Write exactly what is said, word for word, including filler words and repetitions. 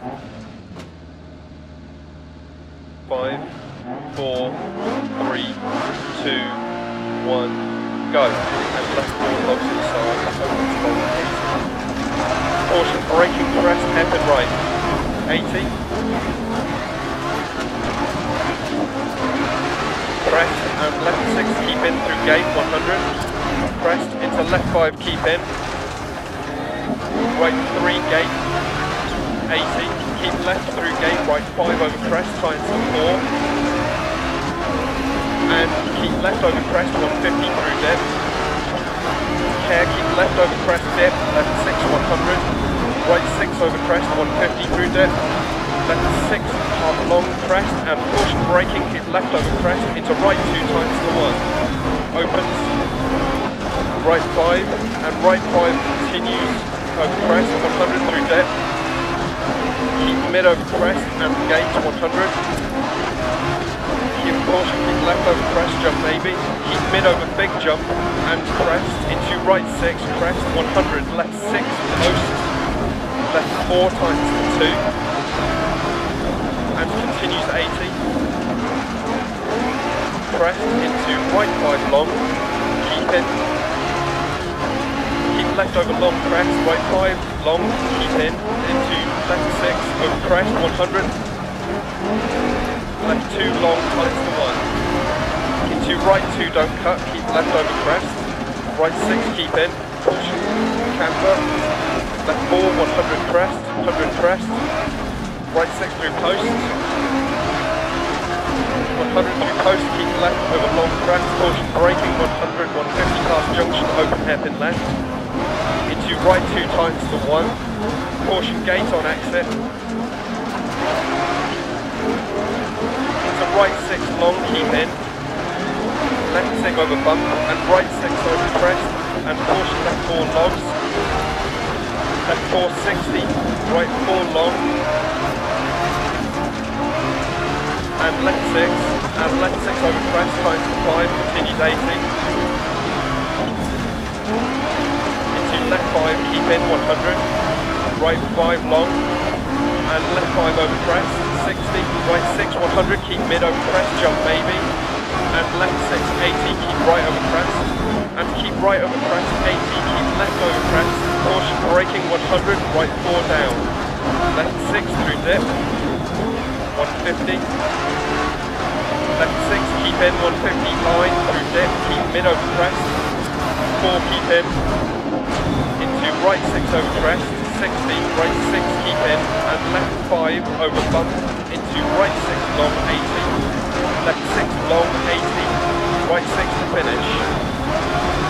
Five, four, three, two, one, go. And left four logs inside, open slow eighty. Caution, braking crest, hairpin right, eighty. Crest and left six, keep in through gate, one hundred. Crest into left five, keep in. Right three, gate, eighty. Keep left through gate, right five over crest, times to four. And keep left over crest, one fifty through dip. Care, keep left over crest, dip, left six, one hundred. Right six over crest, one fifty through dip. Left six, half long crest, and caution braking, keep left over crest, into right two times to one. Opens, right five, and right five continues over crest, one hundred through dip. Keep mid over crest and gate, one hundred. Keep caution, keep left over crest, jump maybe. Keep mid over big jump and crest, into right six, crest, one hundred. Left six, post. Left four times to two. And continues eighty. Crest into right five long. Keep in. Keep left over long crest, right five long. Keep in. Into left six over crest, one hundred. Left two long times to one. Into right two, don't cut. Keep left over crest. Right six, keep in. Caution. Camber. Left four, one hundred crest. one hundred crest. Right six through post. one hundred through post, keep left over long crest. Caution braking, one hundred, one fifty past junction, open hairpin left. Into right two times to one. Caution gate on exit. Into right six long, keep in. Left six over bump, and right six over crest. And caution left four logs. Left four sixty, right four long. And left six, and left six over crest, times to five, continues eighty. Into left five, keep in one hundred. Right five long, and left five over crest, sixty. Right six, one hundred, keep mid over crest, jump maybe. And left six, eighty, keep right over crest. And keep right over crest, eighty, keep left over crest. Caution braking, one hundred, right four down. Left six through dip, one fifty. Left six, keep in, one fifty line through dip, keep mid over crest. four, keep in. Into right six over crest, sixty, right six, keep in. And left five over bump, into right six long, eighty. Left six long, eighty. Right six to finish.